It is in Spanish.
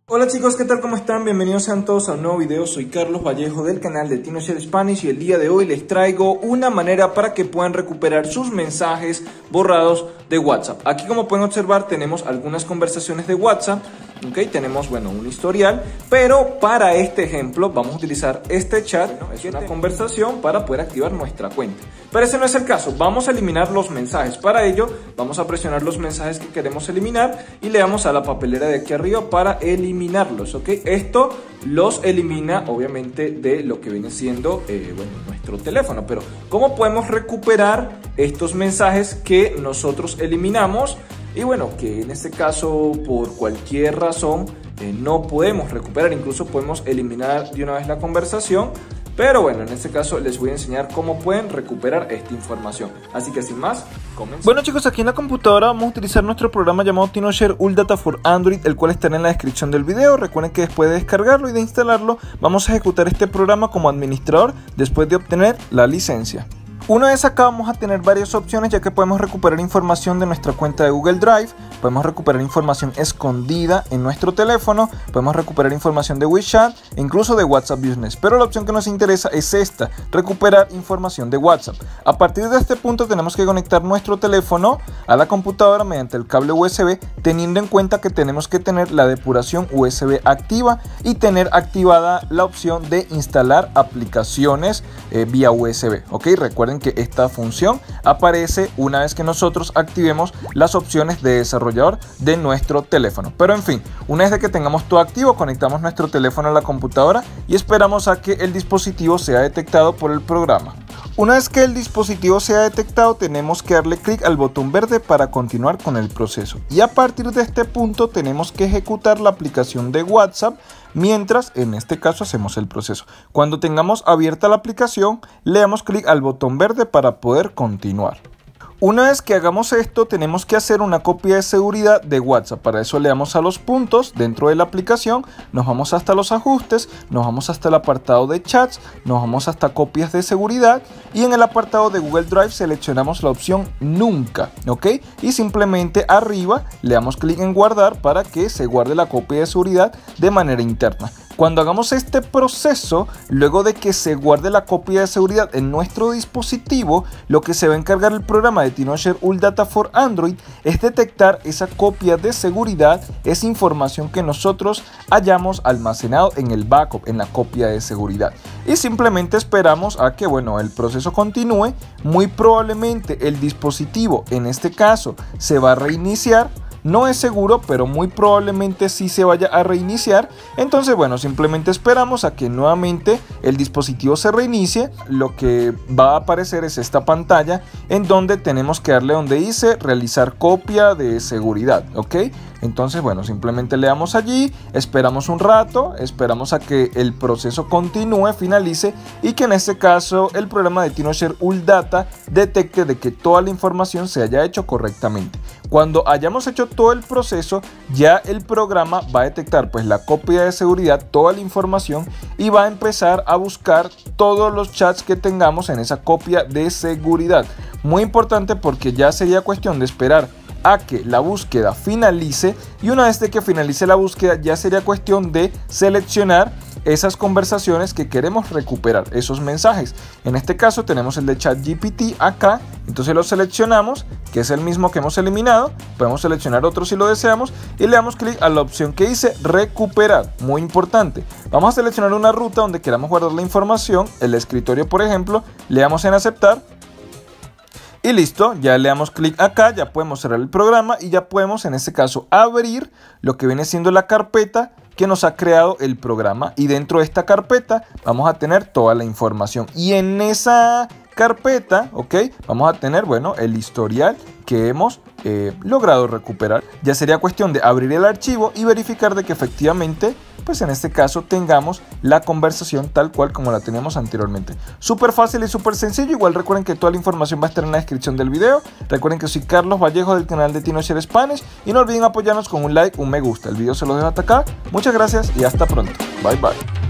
Hola chicos, ¿qué tal? ¿Cómo están? Bienvenidos sean todos a un nuevo video. Soy Carlos Vallejo del canal de TinoShare Spanish y el día de hoy les traigo una manera para que puedan recuperar sus mensajes borrados de WhatsApp. Aquí, como pueden observar, tenemos algunas conversaciones de WhatsApp. Tenemos, un historial, pero para este ejemplo vamos a utilizar este chat, es una conversación para poder activar nuestra cuenta. Pero ese no es el caso, vamos a eliminar los mensajes. Para ello vamos a presionar los mensajes que queremos eliminar y le damos a la papelera de aquí arriba para eliminarlos, Esto los elimina obviamente de lo que viene siendo nuestro teléfono. Pero ¿cómo podemos recuperar estos mensajes que nosotros eliminamos? Y que en este caso por cualquier razón no podemos recuperar, incluso podemos eliminar de una vez la conversación. Pero en este caso les voy a enseñar cómo pueden recuperar esta información. Así que sin más, comencemos. Bueno chicos, aquí en la computadora vamos a utilizar nuestro programa llamado TinoShare UlData for Android, el cual estará en la descripción del video. Recuerden que después de descargarlo y de instalarlo, vamos a ejecutar este programa como administrador después de obtener la licencia. Una vez acá vamos a tener varias opciones, ya que podemos recuperar información de nuestra cuenta de Google Drive, podemos recuperar información escondida en nuestro teléfono, podemos recuperar información de WeChat e incluso de WhatsApp Business. Pero la opción que nos interesa es esta, recuperar información de WhatsApp. A partir de este punto tenemos que conectar nuestro teléfono a la computadora mediante el cable USB, teniendo en cuenta que tenemos que tener la depuración USB activa y tener activada la opción de instalar aplicaciones vía USB. Recuerden que esta función aparece una vez que nosotros activemos las opciones de desarrollador de nuestro teléfono. Pero en fin, una vez que tengamos todo activo, conectamos nuestro teléfono a la computadora y esperamos a que el dispositivo sea detectado por el programa. Una vez que el dispositivo sea detectado, tenemos que darle clic al botón verde para continuar con el proceso. Y a partir de este punto tenemos que ejecutar la aplicación de WhatsApp mientras, en este caso, hacemos el proceso. Cuando tengamos abierta la aplicación, le damos clic al botón verde para poder continuar. Una vez que hagamos esto, tenemos que hacer una copia de seguridad de WhatsApp. Para eso le damos a los puntos dentro de la aplicación, nos vamos hasta los ajustes, nos vamos hasta el apartado de chats, nos vamos hasta copias de seguridad y en el apartado de Google Drive seleccionamos la opción nunca, y simplemente arriba le damos clic en guardar para que se guarde la copia de seguridad de manera interna. Cuando hagamos este proceso, luego de que se guarde la copia de seguridad en nuestro dispositivo, lo que se va a encargar el programa de TinoShare UlData for Android es detectar esa copia de seguridad, esa información que nosotros hayamos almacenado en el backup, en la copia de seguridad. Y simplemente esperamos a que el proceso continúe. Muy probablemente el dispositivo, en este caso, se va a reiniciar. No es seguro, pero muy probablemente sí se vaya a reiniciar. Entonces, simplemente esperamos a que nuevamente el dispositivo se reinicie. Lo que va a aparecer es esta pantalla en donde tenemos que darle donde dice realizar copia de seguridad, Entonces, simplemente le damos allí, esperamos un rato, esperamos a que el proceso continúe, finalice y que en este caso el programa de TinoShare UlData detecte de que toda la información se haya hecho correctamente. Cuando hayamos hecho todo el proceso, ya el programa va a detectar la copia de seguridad, toda la información y va a empezar a buscar todos los chats que tengamos en esa copia de seguridad. Muy importante porque ya sería cuestión de esperar a que la búsqueda finalice y una vez de que finalice la búsqueda ya sería cuestión de seleccionar esas conversaciones que queremos recuperar, esos mensajes. En este caso tenemos el de ChatGPT acá, entonces lo seleccionamos, que es el mismo que hemos eliminado. Podemos seleccionar otro si lo deseamos y le damos clic a la opción que dice recuperar. Muy importante, vamos a seleccionar una ruta donde queramos guardar la información, el escritorio por ejemplo, le damos en aceptar. Y listo, ya le damos clic acá, ya podemos cerrar el programa y ya podemos en este caso abrir lo que viene siendo la carpeta que nos ha creado el programa. Y dentro de esta carpeta vamos a tener toda la información. Y en esa carpeta, vamos a tener, el historial que hemos logrado recuperar. Ya sería cuestión de abrir el archivo y verificar de que efectivamente, en este caso tengamos la conversación tal cual como la teníamos anteriormente. Súper fácil y súper sencillo. Igual recuerden que toda la información va a estar en la descripción del video. Recuerden que soy Carlos Vallejo del canal de TinoShare Spanish y no olviden apoyarnos con un like, un me gusta. El video se lo dejo hasta acá. Muchas gracias y hasta pronto. Bye bye.